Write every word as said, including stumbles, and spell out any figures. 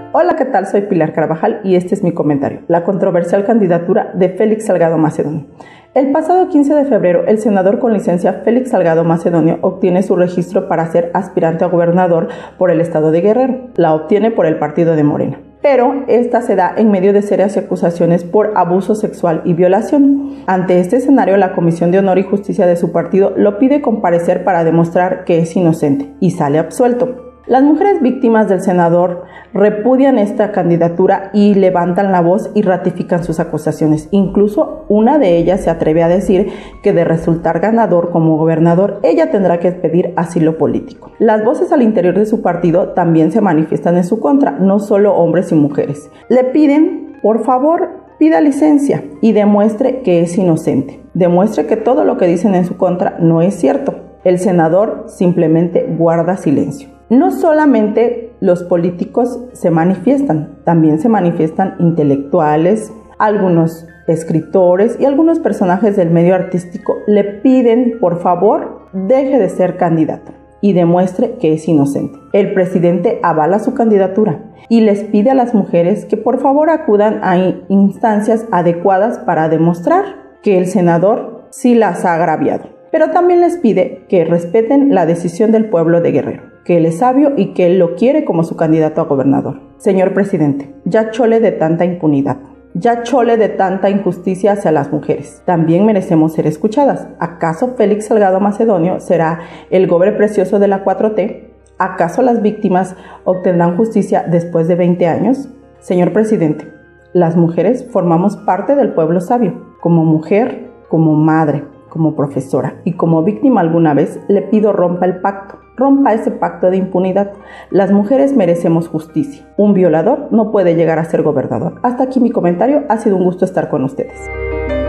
Hola, ¿qué tal? Soy Pilar Carvajal y este es mi comentario. La controversial candidatura de Félix Salgado Macedonio. El pasado quince de febrero, el senador con licencia Félix Salgado Macedonio obtiene su registro para ser aspirante a gobernador por el estado de Guerrero. La obtiene por el partido de Morena. Pero esta se da en medio de serias acusaciones por abuso sexual y violación. Ante este escenario, la Comisión de Honor y Justicia de su partido lo pide comparecer para demostrar que es inocente y sale absuelto. Las mujeres víctimas del senador repudian esta candidatura y levantan la voz y ratifican sus acusaciones. Incluso una de ellas se atreve a decir que de resultar ganador como gobernador, ella tendrá que pedir asilo político. Las voces al interior de su partido también se manifiestan en su contra, no solo hombres y mujeres. Le piden, por favor, pida licencia y demuestre que es inocente. Demuestre que todo lo que dicen en su contra no es cierto. El senador simplemente guarda silencio. No solamente los políticos se manifiestan, también se manifiestan intelectuales, algunos escritores y algunos personajes del medio artístico le piden, por favor, deje de ser candidato y demuestre que es inocente. El presidente avala su candidatura y les pide a las mujeres que por favor acudan a instancias adecuadas para demostrar que el senador sí las ha agraviado. Pero también les pide que respeten la decisión del pueblo de Guerrero, que él es sabio y que él lo quiere como su candidato a gobernador. Señor presidente, ya chole de tanta impunidad, ya chole de tanta injusticia hacia las mujeres. También merecemos ser escuchadas. ¿Acaso Félix Salgado Macedonio será el gobre precioso de la cuatro T? ¿Acaso las víctimas obtendrán justicia después de veinte años? Señor presidente, las mujeres formamos parte del pueblo sabio. Como mujer, como madre, como profesora y como víctima alguna vez, le pido rompa el pacto, rompa ese pacto de impunidad. Las mujeres merecemos justicia. Un violador no puede llegar a ser gobernador. Hasta aquí mi comentario, ha sido un gusto estar con ustedes.